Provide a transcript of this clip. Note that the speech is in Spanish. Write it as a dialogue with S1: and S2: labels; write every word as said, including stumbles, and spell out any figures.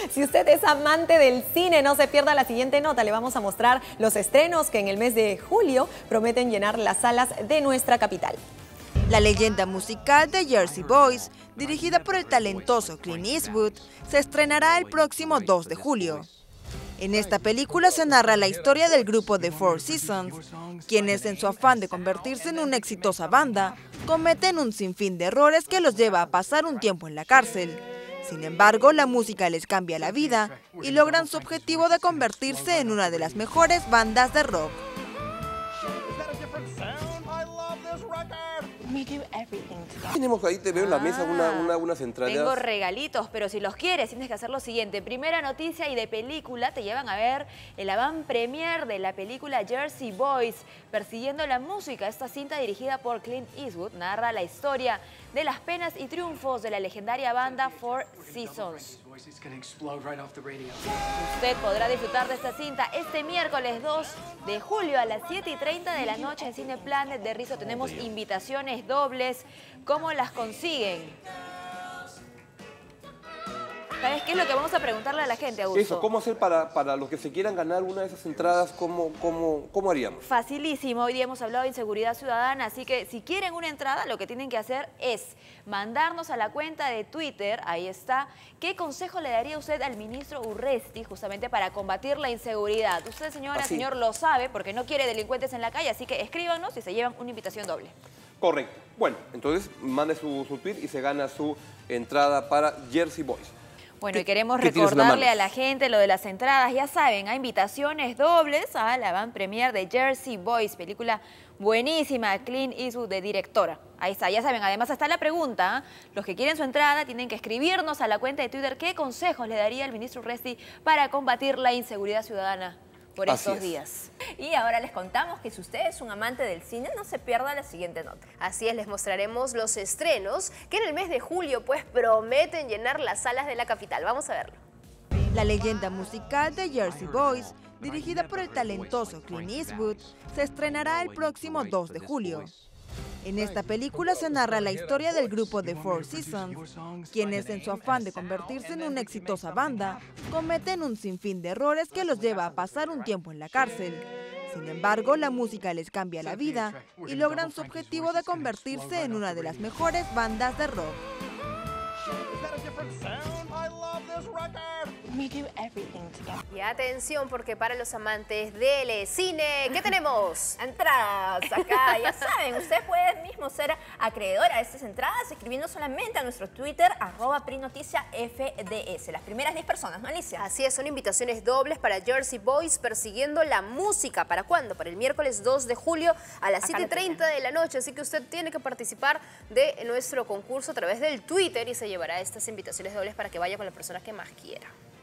S1: Si usted es amante del cine, no se pierda la siguiente nota. Le vamos a mostrar los estrenos que en el mes de julio prometen llenar las salas de nuestra capital.
S2: La leyenda musical de Jersey Boys, dirigida por el talentoso Clint Eastwood, se estrenará el próximo dos de julio. En esta película se narra la historia del grupo The Four Seasons, quienes en su afán de convertirse en una exitosa banda, cometen un sinfín de errores que los lleva a pasar un tiempo en la cárcel. Sin embargo, la música les cambia la vida y logran su objetivo de convertirse en una de las mejores bandas de rock.
S3: Tenemos ahí, te veo en la mesa una, una, unas entradas.
S4: Tengo regalitos, pero si los quieres tienes que hacer lo siguiente. Primera noticia y de película te llevan a ver el avant premier de la película Jersey Boys, Persiguiendo la música. Esta cinta, dirigida por Clint Eastwood, narra la historia de las penas y triunfos de la legendaria banda Four Seasons. Usted podrá disfrutar de esta cinta este miércoles dos de julio a las siete y treinta de la noche en Cine Planet de Rizo. Tenemos invitaciones dobles. ¿Cómo las consiguen? ¿Sabes qué es lo que vamos a preguntarle a la gente, Augusto?
S3: Eso, ¿cómo hacer para, para los que se quieran ganar una de esas entradas? ¿Cómo, cómo, cómo haríamos?
S4: Facilísimo. Hoy día hemos hablado de inseguridad ciudadana, así que si quieren una entrada, lo que tienen que hacer es mandarnos a la cuenta de Twitter, ahí está, ¿qué consejo le daría usted al ministro Urresti justamente para combatir la inseguridad? Usted, señora,
S3: Así.
S4: señor, lo sabe porque no quiere delincuentes en la calle, así que escríbanos y se llevan una invitación doble.
S3: Correcto. Bueno, entonces mande su, su tweet y se gana su entrada para Jersey Boys.
S4: Bueno, y queremos
S3: ¿Qué tienes en la
S4: recordarle
S3: mano?
S4: a la gente lo de las entradas. Ya saben, hay invitaciones dobles a la avant premier de Jersey Boys, película buenísima, Clint Eastwood de directora. Ahí está, ya saben. Además está la pregunta, ¿eh? Los que quieren su entrada tienen que escribirnos a la cuenta de Twitter qué consejos le daría el ministro Urresti para combatir la inseguridad ciudadana por
S3: Así
S4: estos
S3: es.
S4: días.
S5: Y ahora les contamos que si usted es un amante del cine, no se pierda la siguiente nota.
S6: Así es, les mostraremos los estrenos que en el mes de julio pues prometen llenar las salas de la capital. Vamos a verlo.
S2: La leyenda musical de Jersey Boys, dirigida por el talentoso Clint Eastwood, se estrenará el próximo dos de julio. En esta película se narra la historia del grupo The Four Seasons, quienes en su afán de convertirse en una exitosa banda, cometen un sinfín de errores que los lleva a pasar un tiempo en la cárcel. Sin embargo, la música les cambia la vida y logran su objetivo de convertirse en una de las mejores bandas de rock.
S6: Y atención, porque para los amantes del cine, ¿qué tenemos?
S5: Entradas acá, ya saben, usted puede mismo ser acreedor a estas entradas escribiendo solamente a nuestro Twitter, arroba Prinoticia F D S. Las primeras diez personas, ¿no, Alicia?
S6: Así es, son invitaciones dobles para Jersey Boys, Persiguiendo la música. ¿Para cuándo? Para el miércoles dos de julio a las siete y treinta de la noche. Así que usted tiene que participar de nuestro concurso a través del Twitter y se llevará estas invitaciones dobles para que vaya con la persona que más quiera.